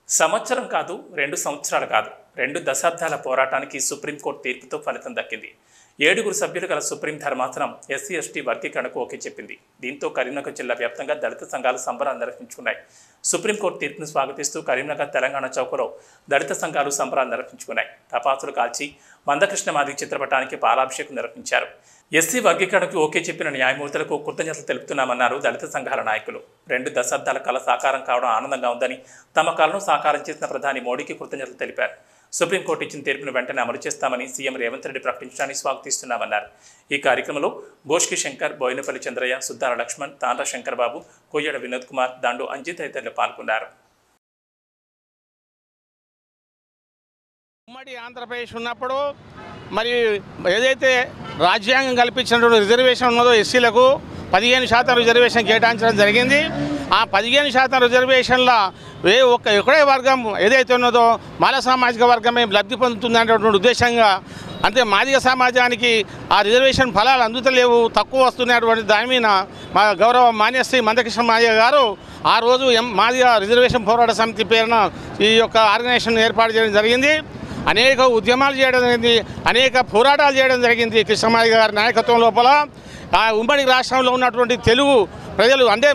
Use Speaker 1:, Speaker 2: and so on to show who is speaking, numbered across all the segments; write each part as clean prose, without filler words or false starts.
Speaker 1: సంవత్సరం కాదు, 2 సంవత్సరాలు కాదు, 2 దశాబ్దాల పోరాటానికి సుప్రీంకోర్టు తీర్పుతో ఫలితం దక్కింది. 7 సభ్యులు గల సుప్రీం ధర్మాసనం ఎస్సీ ఎస్టీ వర్గీకరణకు ఓకే చెప్పింది. దీంతో కరీంనగర్ జిల్లా వ్యాప్తంగా దళిత సంఘాలు సంబరాలు నిర్వహించుకున్నాయి. సుప్రీంకోర్టు తీర్పును స్వాగతిస్తూ కరీంనగర్ తెలంగాణ చౌకలో దళిత సంఘాలు సంబరాలు నిర్వహించుకున్నాయి. టపాసులు కాల్చి మందకృష్ణ మాదిగ చిత్రపటానికి పాలాభిషేకం నిర్వహించారు. ఎస్సీ వర్గీకరణకు ఓకే చెప్పిన న్యాయమూర్తులకు కృతజ్ఞతలు తెలుపుతున్నామన్నారు దళిత సంఘాల నాయకులు. 2 దశాబ్దాల కళ సాకారం కావడం ఆనందంగా ఉందని, తమ కళను సాకారం చేసిన ప్రధాని మోడీకి కృతజ్ఞతలు తెలిపారు. సుప్రీంకోర్టు ఇచ్చిన తీర్పును వెంటనే అమలు చేస్తామని సీఎం రేవంత్ రెడ్డి ప్రకటించడాన్ని స్వాగతిస్తున్నామన్నారు. ఈ కార్యక్రమంలో గోష్కి శంకర్, బోయినపల్లి చంద్రయ్య, సుద్దాల లక్ష్మణ్, తాండ్ర శంకర్ బాబు, కొయ్యడ వినోద్ కుమార్, దండు అంజిత్ తదితరులు పాల్గొన్నారు.
Speaker 2: ఉమ్మడి ఆంధ్రప్రదేశ్ ఉన్నప్పుడు మరి ఏదైతే రాజ్యాంగం కల్పించినటువంటి రిజర్వేషన్ ఉన్నదో ఎస్సీలకు 15% రిజర్వేషన్ కేటాయించడం జరిగింది. ఆ 15% రిజర్వేషన్ల ఒకటే వర్గం ఏదైతే ఉన్నదో మాల సామాజిక వర్గమే లబ్ధి పొందుతుందనేటువంటి ఉద్దేశంగా, అంటే మాదిగ సమాజానికి ఆ రిజర్వేషన్ ఫలాలు అందుతలేవు, తక్కువ వస్తున్నటువంటి దాని మీద మా గౌరవ మాన్యశ్రీ మందకృష్ణ మాదిగ గారు ఆ రోజు మాదిగ రిజర్వేషన్ పోరాట సమితి పేరున ఈ యొక్క ఆర్గనైజేషన్ ఏర్పాటు చేయడం జరిగింది. అనేక ఉద్యమాలు చేయడం జరిగింది, అనేక పోరాటాలు చేయడం జరిగింది. కృష్ణమాదిగ గారి నాయకత్వం లోపల ఆ ఉమ్మడి రాష్ట్రంలో ఉన్నటువంటి తెలుగు ప్రజలు అంటే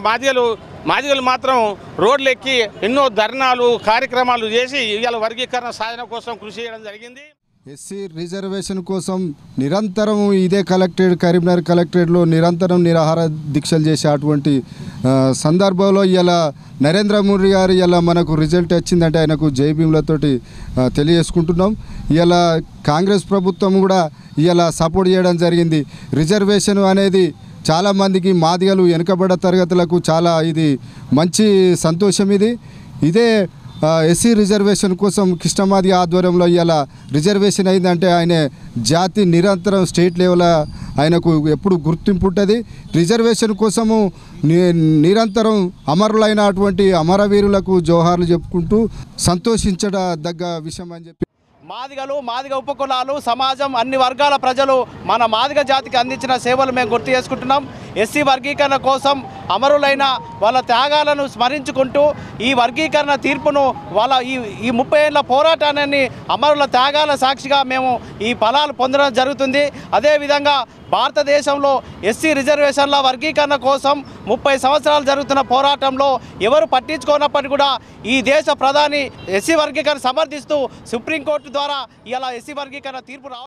Speaker 2: మాదిగలు మాత్రం రోడ్లు ఎక్కి ఎన్నో ధర్నాలు కార్యక్రమాలు చేసి ఇవాళ వర్గీకరణ సాధన కోసం కృషి చేయడం జరిగింది.
Speaker 3: ఎస్సీ రిజర్వేషన్ కోసం నిరంతరం ఇదే కరీంనగర్ కలెక్టరేట్లో నిరంతరం నిరాహార దీక్షలు చేసే అటువంటి సందర్భంలో ఇలా నరేంద్ర మోడీ గారు ఇలా మనకు రిజల్ట్ వచ్చిందంటే ఆయనకు జై భీములతోటి తెలియజేసుకుంటున్నాం. ఇలా కాంగ్రెస్ ప్రభుత్వం కూడా ఇలా సపోర్ట్ చేయడం జరిగింది. రిజర్వేషన్ అనేది చాలామందికి మాదిగలు వెనుకబడ్డ తరగతులకు చాలా ఇది మంచి సంతోషం. ఇదే ఎస్సీ రిజర్వేషన్ కోసం కృష్ణమాదిగ ఆధ్వర్యంలో ఇలా రిజర్వేషన్ అయిందంటే ఆయన జాతి నిరంతరం స్టేట్ లెవెల్ ఆయనకు ఎప్పుడు గుర్తింపు ఉంటుంది. రిజర్వేషన్ కోసము నిరంతరం అమరులైనటువంటి అమరవీరులకు జోహార్లు చెప్పుకుంటూ సంతోషించదగ్గ విషయం అని చెప్పి
Speaker 4: మాదిగలు, మాదిగ ఉపకులాలు, సమాజం, అన్ని వర్గాల ప్రజలు మన మాదిగ జాతికి అందించిన సేవలు మేము గుర్తు చేసుకుంటున్నాం. ఎస్సీ వర్గీకరణ కోసం అమరులైన వాళ్ళ త్యాగాలను స్మరించుకుంటూ ఈ వర్గీకరణ తీర్పును వాళ్ళ ఈ 30 ఏళ్ల పోరాటాన్ని అమరుల త్యాగాల సాక్షిగా మేము ఈ ఫలాలు పొందడం జరుగుతుంది. అదేవిధంగా భారతదేశంలో ఎస్సీ రిజర్వేషన్ల వర్గీకరణ కోసం 30 సంవత్సరాలు జరుగుతున్న పోరాటంలో ఎవరు పట్టించుకోనప్పటికీ కూడా ఈ దేశ ప్రధాని ఎస్సీ వర్గీకరణ సమర్థిస్తూ సుప్రీంకోర్టు ద్వారా ఇలా ఎస్సీ వర్గీకరణ తీర్పు